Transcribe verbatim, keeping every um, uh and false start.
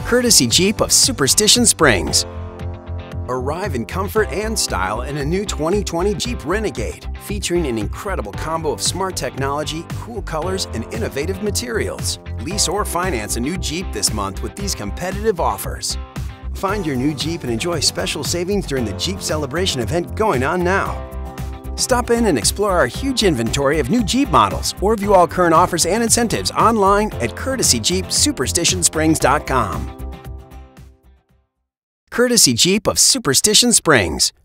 courtesy Jeep of Superstition Springs. Arrive in comfort and style in a new twenty twenty Jeep Renegade, featuring an incredible combo of smart technology, cool colors, and innovative materials. Lease or finance a new Jeep this month with these competitive offers. Find your new Jeep and enjoy special savings during the Jeep Celebration event going on now. Stop in and explore our huge inventory of new Jeep models or view all current offers and incentives online at courtesy jeep superstition springs dot com. Courtesy Jeep of Superstition Springs.